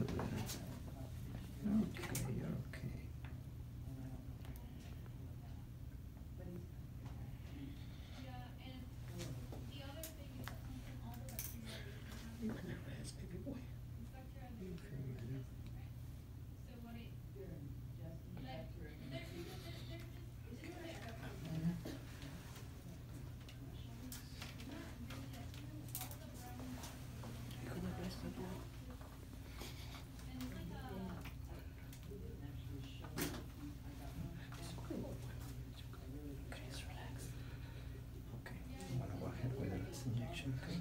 Okay, okay. You can never ask, baby boy. You feel better. You gonna rest up now? It's okay, boy. It's okay. Okay, just relax. Okay, I'm gonna go ahead with this injection, okay?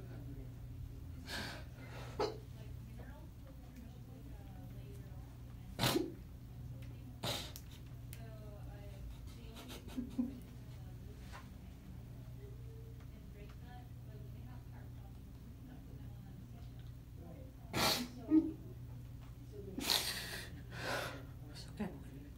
It's okay.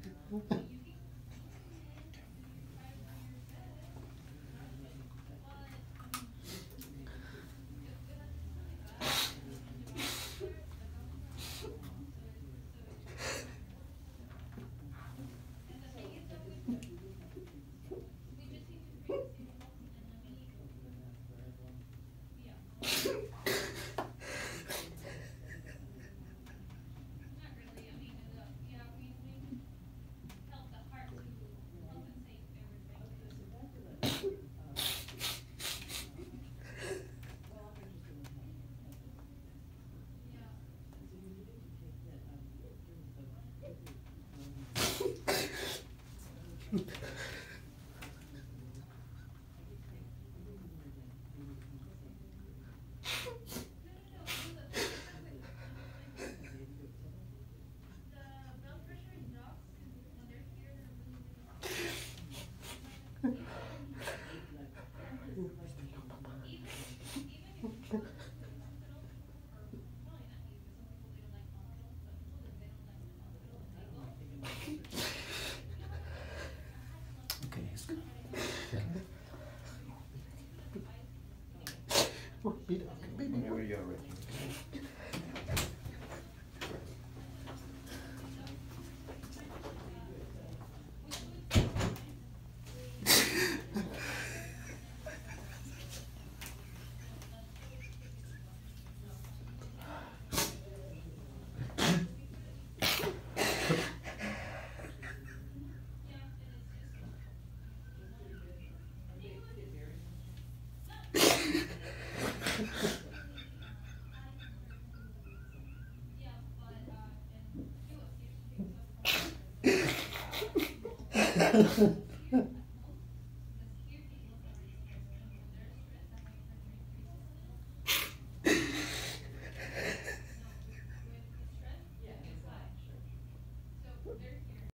Okay, it's good. Oh, beat it. Okay, baby, whenever you're ready. Okay.